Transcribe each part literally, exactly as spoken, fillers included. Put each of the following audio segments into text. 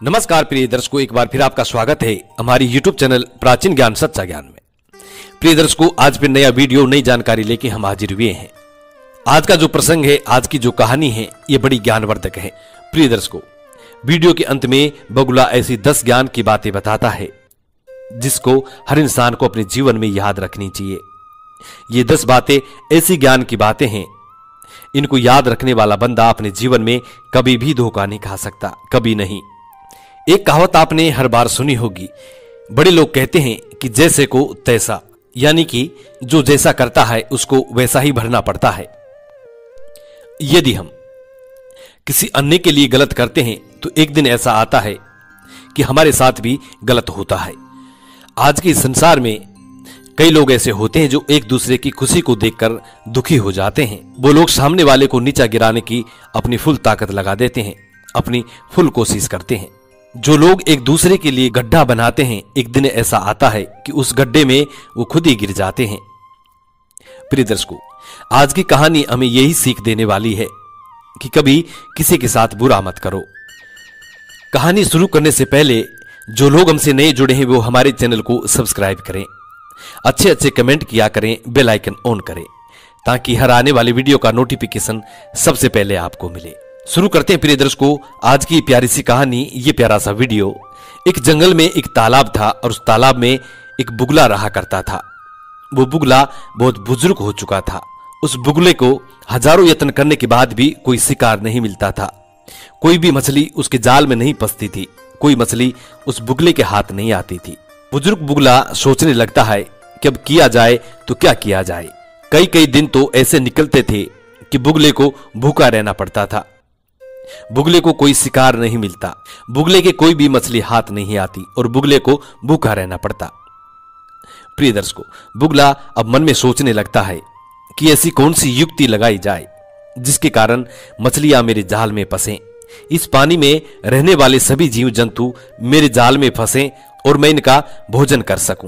नमस्कार प्रिय दर्शकों, एक बार फिर आपका स्वागत है हमारी यूट्यूब चैनल प्राचीन ज्ञान सच्चा ज्ञान में। प्रिय दर्शकों, आज फिर नया वीडियो नई जानकारी लेके हम हाजिर हुए हैं। आज का जो प्रसंग है, आज की जो कहानी है, ये बड़ी ज्ञानवर्धक है। प्रिय दर्शकों, वीडियो के अंत में बगुला ऐसी दस ज्ञान की बातें बताता है जिसको हर इंसान को अपने जीवन में याद रखनी चाहिए। ये दस बातें ऐसी ज्ञान की बातें हैं, इनको याद रखने वाला बंदा अपने जीवन में कभी भी धोखा नहीं खा सकता, कभी नहीं। एक कहावत आपने हर बार सुनी होगी, बड़े लोग कहते हैं कि जैसे को तैसा, यानी कि जो जैसा करता है उसको वैसा ही भरना पड़ता है। यदि हम किसी अन्य के लिए गलत करते हैं तो एक दिन ऐसा आता है कि हमारे साथ भी गलत होता है। आज के संसार में कई लोग ऐसे होते हैं जो एक दूसरे की खुशी को देखकर दुखी हो जाते हैं। वो लोग सामने वाले को नीचा गिराने की अपनी फुल ताकत लगा देते हैं, अपनी फुल कोशिश करते हैं। जो लोग एक दूसरे के लिए गड्ढा बनाते हैं, एक दिन ऐसा आता है कि उस गड्ढे में वो खुद ही गिर जाते हैं। प्रिय दर्शकों, आज की कहानी हमें यही सीख देने वाली है कि कभी किसी के साथ बुरा मत करो। कहानी शुरू करने से पहले जो लोग हमसे नए जुड़े हैं वो हमारे चैनल को सब्सक्राइब करें, अच्छे अच्छे कमेंट किया करें, बेल आइकन ऑन करें ताकि हर आने वाली वीडियो का नोटिफिकेशन सबसे पहले आपको मिले। शुरू करते हैं प्रिय दर्शकों आज की प्यारी सी कहानी, ये प्यारा सा वीडियो। एक जंगल में एक तालाब था और उस तालाब में एक बुगला रहा करता था। वो बुगला बहुत बुजुर्ग हो चुका था। उस बुगले को हजारों यत्न करने के बाद भी कोई शिकार नहीं मिलता था। कोई भी मछली उसके जाल में नहीं फंसती थी, कोई मछली उस बुगले के हाथ नहीं आती थी। बुजुर्ग बुगला सोचने लगता है कि अब किया जाए तो क्या किया जाए। कई कई दिन तो ऐसे निकलते थे कि बुगले को भूखा रहना पड़ता था। बुगले को कोई शिकार नहीं मिलता, बुगले के कोई भी मछली हाथ नहीं आती और बुगले को भूखा रहना पड़ता। प्रिय दर्शकों, बुगला अब मन में सोचने लगता है कि ऐसी कौन सी युक्ति लगाई जाए जिसके कारण मछलियां मेरे जाल में फंसें, इस पानी में रहने वाले सभी जीव जंतु मेरे जाल में फंसें और मैं इनका भोजन कर सकूं।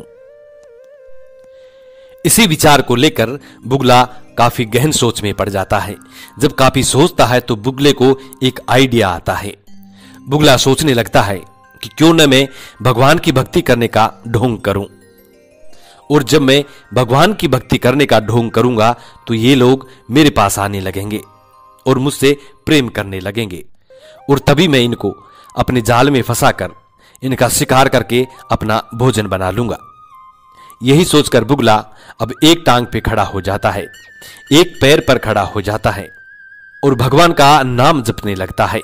इसी विचार को लेकर बुगला काफी गहन सोच में पड़ जाता है। जब काफी सोचता है तो बुगले को एक आइडिया आता है। बुगला सोचने लगता है कि क्यों न मैं भगवान की भक्ति करने का ढोंग करूं, और जब मैं भगवान की भक्ति करने का ढोंग करूंगा तो ये लोग मेरे पास आने लगेंगे और मुझसे प्रेम करने लगेंगे, और तभी मैं इनको अपने जाल में फंसाकर इनका शिकार करके अपना भोजन बना लूंगा। यही सोचकर बुगला अब एक टांग पे खड़ा हो जाता है, एक पैर पर खड़ा हो जाता है और भगवान का नाम जपने लगता है।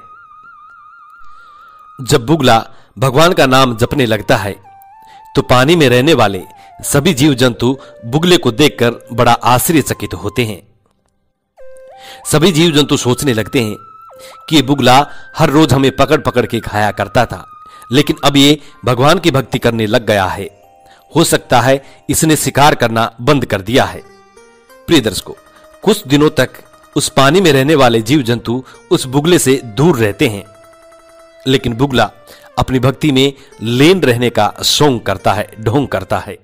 जब बुगला भगवान का नाम जपने लगता है तो पानी में रहने वाले सभी जीव जंतु बुगले को देखकर बड़ा आश्चर्यचकित होते हैं। सभी जीव जंतु सोचने लगते हैं कि ये बुगला हर रोज हमें पकड़ पकड़ के खाया करता था, लेकिन अब ये भगवान की भक्ति करने लग गया है। हो सकता है इसने शिकार करना बंद कर दिया है। प्रिय दर्शकों, कुछ दिनों तक उस पानी में रहने वाले जीव जंतु उस बुगले से दूर रहते हैं, लेकिन बुगला अपनी भक्ति में लीन रहने का सोंग करता है, ढोंग करता है।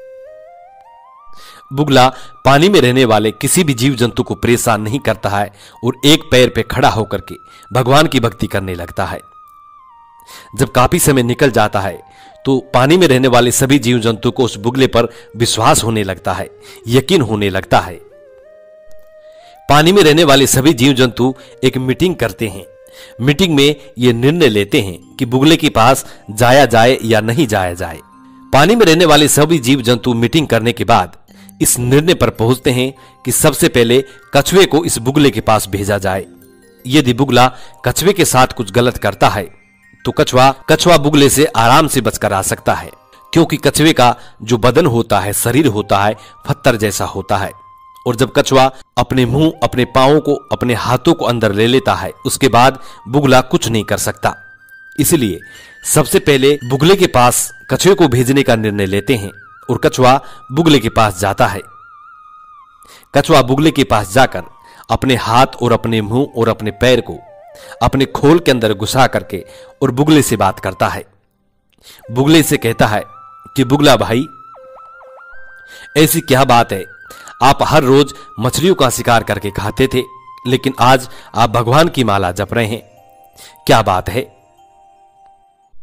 बुगला पानी में रहने वाले किसी भी जीव जंतु को परेशान नहीं करता है और एक पैर पे खड़ा होकर के भगवान की भक्ति करने लगता है। जब काफी समय निकल जाता है तो पानी में रहने वाले सभी जीव जंतु को उस बुगले पर विश्वास होने लगता है, यकीन होने लगता है। पानी में रहने वाले सभी जीव जंतु एक मीटिंग करते हैं। मीटिंग में ये निर्णय लेते हैं कि बुगले के पास जाया जाए या नहीं जाया जाए। पानी में रहने वाले सभी जीव जंतु मीटिंग करने के बाद इस निर्णय पर पहुंचते हैं कि सबसे पहले कछुए को इस बुगले के पास भेजा जाए। यदि बुगला कछुए के साथ कुछ गलत करता है तो कछुआ कछुआ बुगले से आराम से बचकर आ सकता है, क्योंकि कछुए का जो बदन होता है, शरीर होता है, पत्थर जैसा होता है, और जब कछुआ अपने मुंह, अपने पांवों को, अपने हाथों को अंदर ले लेता है उसके बाद बुगला कुछ नहीं कर सकता। इसलिए सबसे पहले बुगले के पास कछुए को भेजने का निर्णय लेते हैं और कछुआ बुगले के पास जाता है। कछुआ बुगले के पास जाकर अपने हाथ और अपने मुंह और अपने पैर को अपने खोल के अंदर घुसा करके और बुगले से बात करता है। बुगले से कहता है कि बुगला भाई, ऐसी क्या बात है, आप हर रोज मछलियों का शिकार करके खाते थे, लेकिन आज आप भगवान की माला जप रहे हैं, क्या बात है?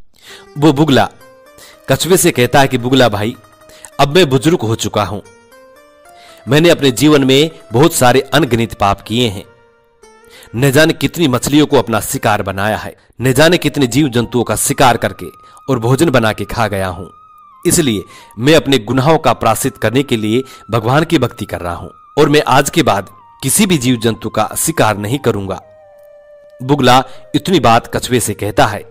वो बुगला कछुए से कहता है कि बुगला भाई, अब मैं बुजुर्ग हो चुका हूं। मैंने अपने जीवन में बहुत सारे अनगिनत पाप किए हैं। न जाने कितनी मछलियों को अपना शिकार बनाया है, न जाने कितने जीव जंतुओं का शिकार करके और भोजन बना के खा गया हूं। इसलिए मैं अपने गुनाहों का प्रायश्चित करने के लिए भगवान की भक्ति कर रहा हूं और मैं आज के बाद किसी भी जीव जंतु का शिकार नहीं करूंगा। बुगला इतनी बात कछुए से कहता है।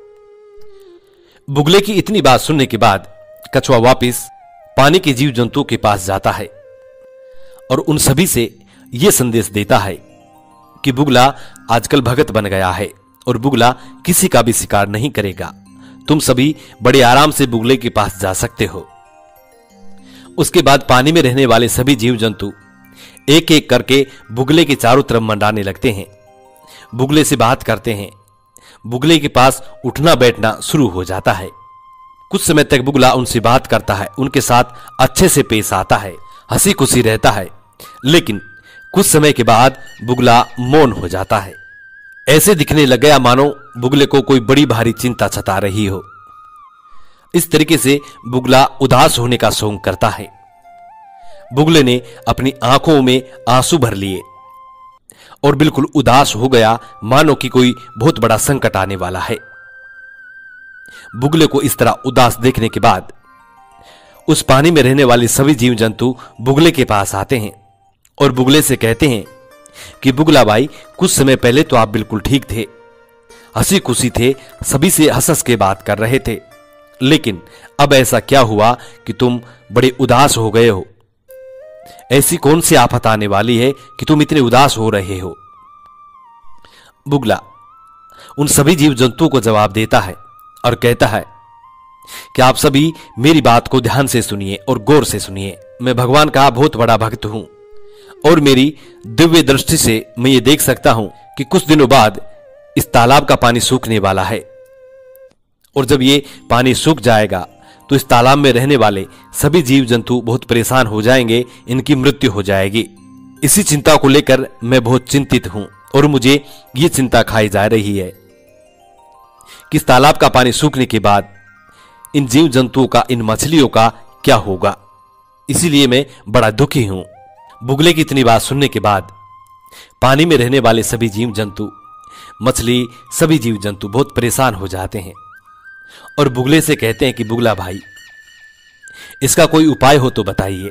बुगले की इतनी बात सुनने के बाद कछुआ वापस पानी के जीव जंतुओं के पास जाता है और उन सभी से यह संदेश देता है कि बुगला आजकल भगत बन गया है और बुगला किसी का भी शिकार नहीं करेगा। तुम सभी बड़े आराम से बुगले के पास जा सकते हो। उसके बाद पानी में रहने वाले सभी जीव जंतु एक एक करके बुगले के चारों तरफ मंडाने लगते हैं, बुगले से बात करते हैं। बुगले के पास उठना बैठना शुरू हो जाता है। कुछ समय तक बुगला उनसे बात करता है, उनके साथ अच्छे से पेश आता है, हंसी खुशी रहता है। लेकिन कुछ समय के बाद बुगला मौन हो जाता है। ऐसे दिखने लग गया मानो बुगले को कोई बड़ी भारी चिंता सता रही हो। इस तरीके से बुगला उदास होने का सोंग करता है। बुगले ने अपनी आंखों में आंसू भर लिए और बिल्कुल उदास हो गया, मानो कि कोई बहुत बड़ा संकट आने वाला है। बुगले को इस तरह उदास देखने के बाद उस पानी में रहने वाले सभी जीव जंतु बुगले के पास आते हैं और बुगले से कहते हैं कि बुगला भाई, कुछ समय पहले तो आप बिल्कुल ठीक थे, हंसी खुशी थे, सभी से हंस हंस के बात कर रहे थे, लेकिन अब ऐसा क्या हुआ कि तुम बड़े उदास हो गए हो? ऐसी कौन सी आफत आने वाली है कि तुम इतने उदास हो रहे हो? बुगला उन सभी जीव जंतुओं को जवाब देता है और कहता है कि आप सभी मेरी बात को ध्यान से सुनिए और गौर से सुनिए। मैं भगवान का बहुत बड़ा भक्त हूं और मेरी दिव्य दृष्टि से मैं ये देख सकता हूं कि कुछ दिनों बाद इस तालाब का पानी सूखने वाला है और जब ये पानी सूख जाएगा तो इस तालाब में रहने वाले सभी जीव जंतु बहुत परेशान हो जाएंगे, इनकी मृत्यु हो जाएगी। इसी चिंता को लेकर मैं बहुत चिंतित हूं और मुझे ये चिंता खाई जा रही है कि इस तालाब का पानी सूखने के बाद इन जीव जंतुओं का, इन मछलियों का क्या होगा। इसीलिए मैं बड़ा दुखी हूं। बुगले की इतनी बात सुनने के बाद पानी में रहने वाले सभी जीव जंतु, मछली, सभी जीव जंतु बहुत परेशान हो जाते हैं और बुगले से कहते हैं कि बुगला भाई, इसका कोई उपाय हो तो बताइए।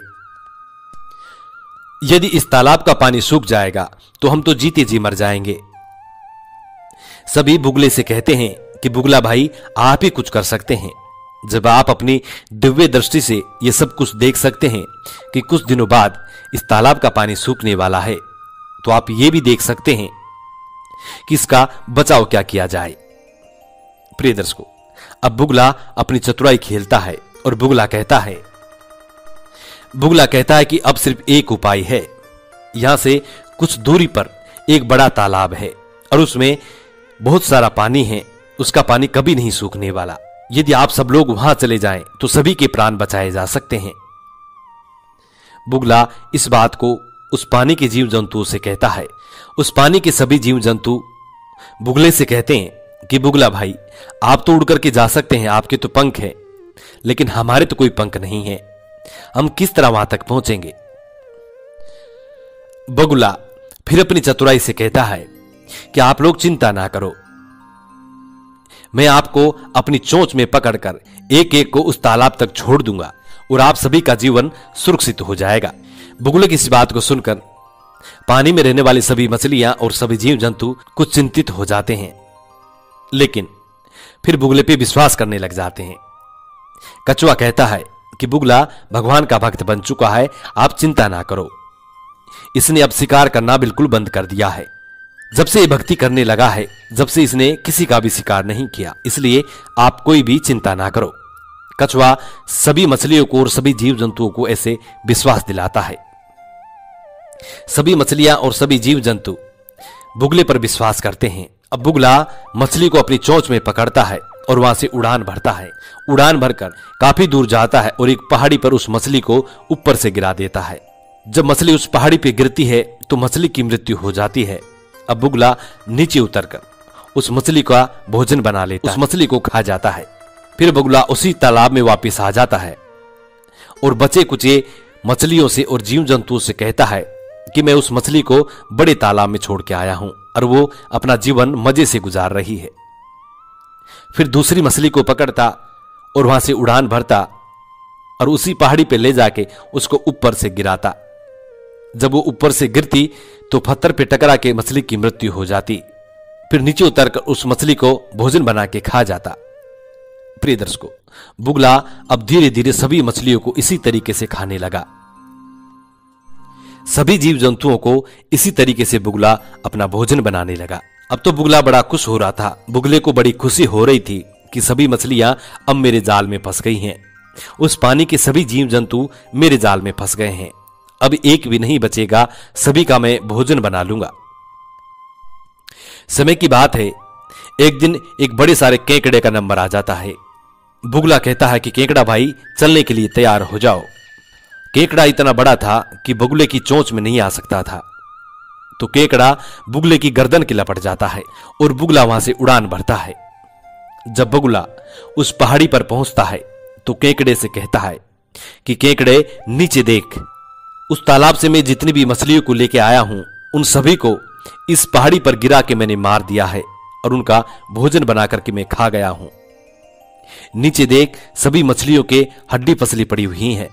यदि इस तालाब का पानी सूख जाएगा तो हम तो जीते जी मर जाएंगे। सभी बुगले से कहते हैं कि बुगला भाई, आप ही कुछ कर सकते हैं। जब आप अपनी दिव्य दृष्टि से यह सब कुछ देख सकते हैं कि कुछ दिनों बाद इस तालाब का पानी सूखने वाला है, तो आप यह भी देख सकते हैं कि इसका बचाव क्या किया जाए। प्रिय दर्शकों, अब बुगला अपनी चतुराई खेलता है और बुगला कहता है बुगला कहता है कि अब सिर्फ एक उपाय है। यहां से कुछ दूरी पर एक बड़ा तालाब है और उसमें बहुत सारा पानी है। उसका पानी कभी नहीं सूखने वाला। यदि आप सब लोग वहां चले जाएं तो सभी के प्राण बचाए जा सकते हैं। बुगला इस बात को उस पानी के जीव जंतुओं से कहता है। उस पानी के सभी जीव जंतु बुगले से कहते हैं कि बुगला भाई, आप तो उड़ करके जा सकते हैं, आपके तो पंख हैं, लेकिन हमारे तो कोई पंख नहीं है। हम किस तरह वहां तक पहुंचेंगे? बुगला फिर अपनी चतुराई से कहता है कि आप लोग चिंता ना करो, मैं आपको अपनी चोंच में पकड़कर एक एक को उस तालाब तक छोड़ दूंगा और आप सभी का जीवन सुरक्षित हो जाएगा। बुगले की इस बात को सुनकर पानी में रहने वाली सभी मछलियां और सभी जीव जंतु कुछ चिंतित हो जाते हैं, लेकिन फिर बुगले पे विश्वास करने लग जाते हैं। कछुआ कहता है कि बुगला भगवान का भक्त बन चुका है, आप चिंता ना करो। इसने अब शिकार करना बिल्कुल बंद कर दिया है। जब से ये भक्ति करने लगा है, जब से इसने किसी का भी शिकार नहीं किया, इसलिए आप कोई भी चिंता ना करो। कछुआ सभी मछलियों को और सभी जीव जंतुओं को ऐसे विश्वास दिलाता है। सभी मछलियां और सभी जीव जंतु बुगले पर विश्वास करते हैं। अब बुगला मछली को अपनी चोंच में पकड़ता है और वहां से उड़ान भरता है। उड़ान भरकर काफी दूर जाता है और एक पहाड़ी पर उस मछली को ऊपर से गिरा देता है। जब मछली उस पहाड़ी पर गिरती है तो मछली की मृत्यु हो जाती है। अब बुगला नीचे उतरकर उस मछली का भोजन बना लेता है, उस मछली को खा जाता है। फिर बगुला उसी तालाब में वापस आ जाता है और बचे कुचे मछलियों से और जीव जंतुओं से कहता है कि मैं उस मछली को बड़े तालाब में छोड़ के आया हूं और वो अपना जीवन मजे से गुजार रही है। फिर दूसरी मछली को पकड़ता और वहां से उड़ान भरता और उसी पहाड़ी पे ले जाके उसको ऊपर से गिराता। जब वो ऊपर से गिरती तो पत्थर पे टकरा के मछली की मृत्यु हो जाती। फिर नीचे उतरकर उस मछली को भोजन बना के खा जाता। प्रिय दर्शकों, बुगला अब धीरे धीरे सभी मछलियों को इसी तरीके से खाने लगा। सभी जीव जंतुओं को इसी तरीके से बुगला अपना भोजन बनाने लगा। अब तो बुगला बड़ा खुश हो रहा था। बुगले को बड़ी खुशी हो रही थी कि सभी मछलियां अब मेरे जाल में फंस गई हैं। उस पानी के सभी जीव जंतु मेरे जाल में फंस गए हैं। अब एक भी नहीं बचेगा, सभी का मैं भोजन बना लूंगा। समय की बात है, एक दिन एक बड़े सारे केकड़े का नंबर आ जाता है। बुगला कहता है कि केकड़ा भाई, चलने के लिए तैयार हो जाओ। केकड़ा इतना बड़ा था कि बुगले की चोंच में नहीं आ सकता था, तो केकड़ा बुगले की गर्दन की लपट जाता है और बुगला वहां से उड़ान भरता है। जब बुगला उस पहाड़ी पर पहुंचता है तो केकड़े से कहता है कि केकड़े, नीचे देख, उस तालाब से मैं जितनी भी मछलियों को लेके आया हूं उन सभी को इस पहाड़ी पर गिरा के मैंने मार दिया है और उनका भोजन बना करके मैं खा गया हूं। नीचे देख, सभी मछलियों के हड्डी पसली पड़ी हुई हैं।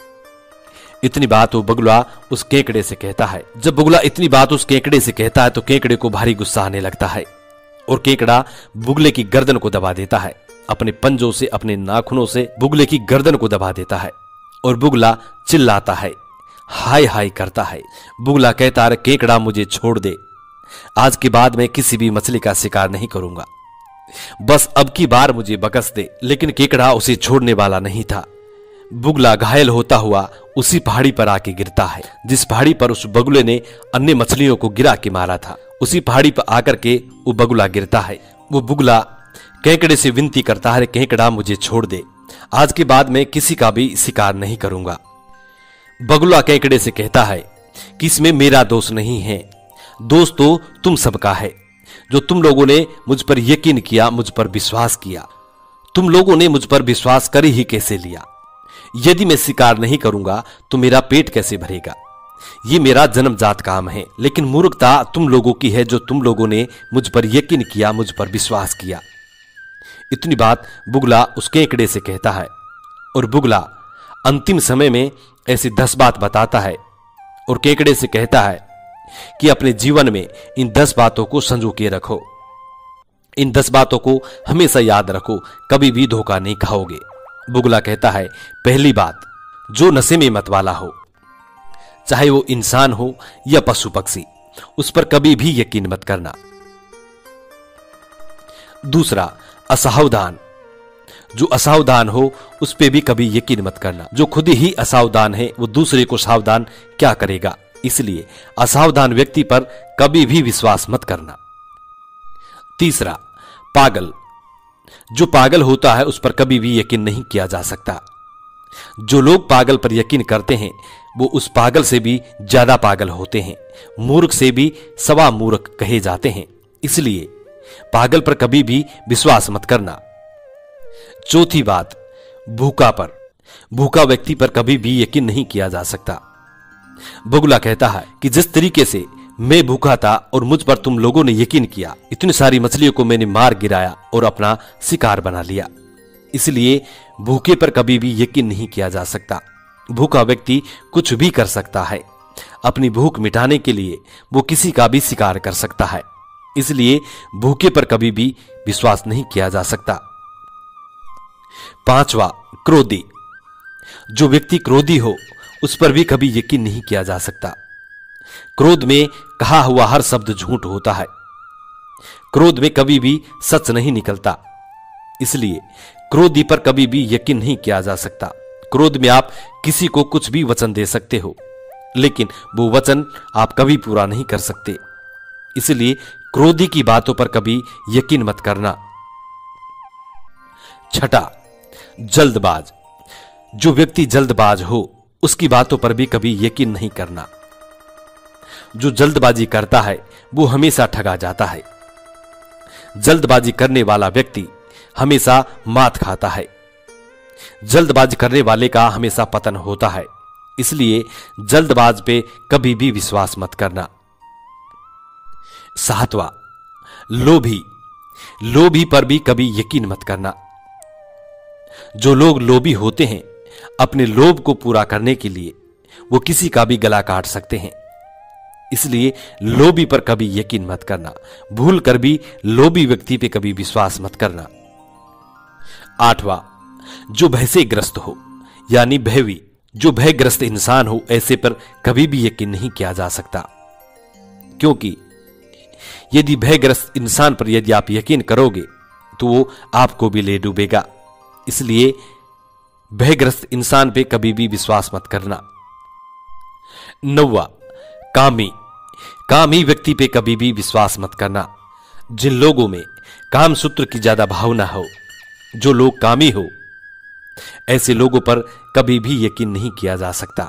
इतनी बात वो बगुला उस केकड़े से कहता है। जब बगुला इतनी बात उस केकड़े से कहता है तो केकड़े को भारी गुस्सा आने लगता है और केकड़ा बुगले की गर्दन को दबा देता है। अपने पंजों से, अपने नाखूनों से बुगले की गर्दन को दबा देता है और बुगला चिल्लाता है, हाय हाय करता है। बुगला कहता है, केकड़ा मुझे छोड़ दे, आज के बाद मैं किसी भी मछली का शिकार नहीं करूंगा, बस अब की बार मुझे बकस दे। लेकिन केकड़ा उसे छोड़ने वाला नहीं था। बुगला घायल होता हुआ उसी पहाड़ी पर आके गिरता है जिस पहाड़ी पर उस बगुले ने अन्य मछलियों को गिरा के मारा था। उसी पहाड़ी पर आकर के वो बगुला गिरता है। वो बुगला केकड़े से विनती करता है, केकड़ा मुझे छोड़ दे, आज के बाद मैं किसी का भी शिकार नहीं करूंगा। बगुला केकड़े से कहता है कि इसमें मेरा दोष नहीं है, दोष तो तुम सबका है, जो तुम लोगों ने मुझ पर यकीन किया, मुझ पर विश्वास किया। तुम लोगों ने मुझ पर विश्वास कर ही कैसे लिया? यदि मैं शिकार नहीं करूंगा तो मेरा पेट कैसे भरेगा? ये मेरा जन्मजात काम है, लेकिन मूर्खता तुम लोगों की है जो तुम लोगों ने मुझ पर यकीन किया, मुझ पर विश्वास किया। इतनी बात बुगला उस केकड़े से कहता है और बुगला अंतिम समय में ऐसी दस बात बताता है और केकड़े से कहता है कि अपने जीवन में इन दस बातों को संजो के रखो, इन दस बातों को हमेशा याद रखो, कभी भी धोखा नहीं खाओगे। बुगला कहता है, पहली बात, जो नशे में मत वाला हो, चाहे वो इंसान हो या पशु पक्षी, उस पर कभी भी यकीन मत करना। दूसरा, असावधान, जो असावधान हो उस पे भी कभी यकीन मत करना। जो खुद ही असावधान है वो दूसरे को सावधान क्या करेगा, इसलिए असावधान व्यक्ति पर कभी भी विश्वास मत करना। तीसरा, पागल, जो पागल होता है उस पर कभी भी यकीन नहीं किया जा सकता। जो लोग पागल पर यकीन करते हैं वो उस पागल से भी ज्यादा पागल होते हैं, मूर्ख से भी सवा मूर्ख कहे जाते हैं, इसलिए पागल पर कभी भी विश्वास मत करना। चौथी बात, भूखा पर, भूखा व्यक्ति पर कभी भी यकीन नहीं किया जा सकता। बुगला कहता है कि जिस तरीके से मैं भूखा था और मुझ पर तुम लोगों ने यकीन किया, इतनी सारी मछलियों को मैंने मार गिराया और अपना शिकार बना लिया, इसलिए भूखे पर कभी भी यकीन नहीं किया जा सकता। भूखा व्यक्ति कुछ भी कर सकता है, अपनी भूख मिटाने के लिए वो किसी का भी शिकार कर सकता है, इसलिए भूखे पर कभी भी विश्वास नहीं किया जा सकता। पांचवा, क्रोधी, जो व्यक्ति क्रोधी हो उस पर भी कभी यकीन नहीं किया जा सकता। क्रोध में कहा हुआ हर शब्द झूठ होता है, क्रोध में कभी भी सच नहीं निकलता, इसलिए क्रोधी पर कभी भी यकीन नहीं किया जा सकता। क्रोध में आप किसी को कुछ भी वचन दे सकते हो, लेकिन वो वचन आप कभी पूरा नहीं कर सकते, इसलिए क्रोधी की बातों पर कभी यकीन मत करना। छठा, जल्दबाज, जो व्यक्ति जल्दबाज हो उसकी बातों पर भी कभी यकीन नहीं करना। जो जल्दबाजी करता है वो हमेशा ठगा जाता है। जल्दबाजी करने वाला व्यक्ति हमेशा मात खाता है। जल्दबाज करने वाले का हमेशा पतन होता है, इसलिए जल्दबाज पे कभी भी विश्वास मत करना। सातवां, लोभी। लोभी पर भी कभी यकीन मत करना। जो लोग लोभी होते हैं, अपने लोभ को पूरा करने के लिए वो किसी का भी गला काट सकते हैं, इसलिए लोभी पर कभी यकीन मत करना। भूल कर भी लोभी व्यक्ति पे कभी विश्वास मत करना। आठवां, जो भय से ग्रस्त हो, यानी भयवी। जो भयग्रस्त इंसान हो, ऐसे पर कभी भी यकीन नहीं किया जा सकता, क्योंकि यदि भयग्रस्त इंसान पर यदि आप यकीन करोगे तो वो आपको भी ले डूबेगा। इसलिए भयग्रस्त इंसान पे कभी भी विश्वास मत करना। नौवां, कामी। कामी व्यक्ति पे कभी भी विश्वास मत करना। जिन लोगों में काम सूत्र की ज्यादा भावना हो, जो लोग कामी हो, ऐसे लोगों पर कभी भी यकीन नहीं किया जा सकता।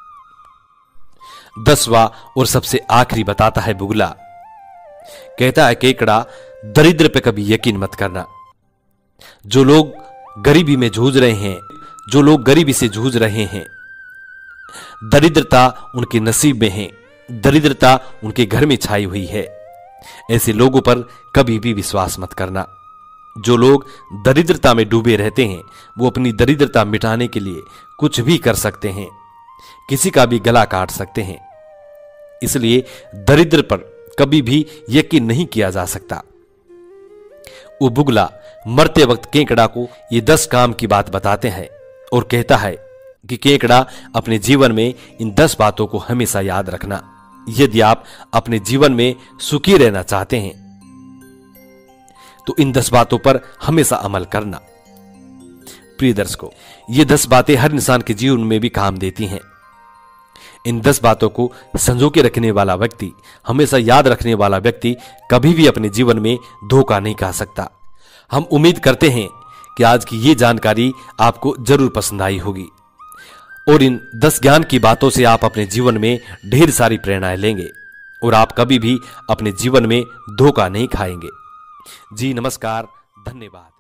दसवां और सबसे आखिरी बताता है बुगला। कहता है केकड़ा, दरिद्र पे कभी यकीन मत करना। जो लोग गरीबी में जूझ रहे हैं, जो लोग गरीबी से जूझ रहे हैं, दरिद्रता उनके नसीब में है, दरिद्रता उनके घर में छाई हुई है, ऐसे लोगों पर कभी भी विश्वास मत करना। जो लोग दरिद्रता में डूबे रहते हैं, वो अपनी दरिद्रता मिटाने के लिए कुछ भी कर सकते हैं, किसी का भी गला काट सकते हैं, इसलिए दरिद्र पर कभी भी यकीन नहीं किया जा सकता। वो बुगला मरते वक्त केकड़ा को ये दस काम की बात बताते हैं और कहता है कि केकड़ा, अपने जीवन में इन दस बातों को हमेशा याद रखना। यदि आप अपने जीवन में सुखी रहना चाहते हैं तो इन दस बातों पर हमेशा अमल करना। प्रिय दर्शकों, ये दस बातें हर इंसान के जीवन में भी काम देती हैं। इन दस बातों को संजो के रखने वाला व्यक्ति, हमेशा याद रखने वाला व्यक्ति कभी भी अपने जीवन में धोखा नहीं खा सकता। हम उम्मीद करते हैं कि आज की ये जानकारी आपको जरूर पसंद आई होगी और इन दस ज्ञान की बातों से आप अपने जीवन में ढेर सारी प्रेरणाएं लेंगे और आप कभी भी अपने जीवन में धोखा नहीं खाएंगे। जी नमस्कार, धन्यवाद।